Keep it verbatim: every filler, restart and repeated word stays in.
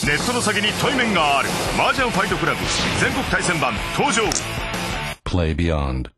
ネットの詐欺に対面がある麻雀ファイトクラブ全国対戦版登場。 Play Beyond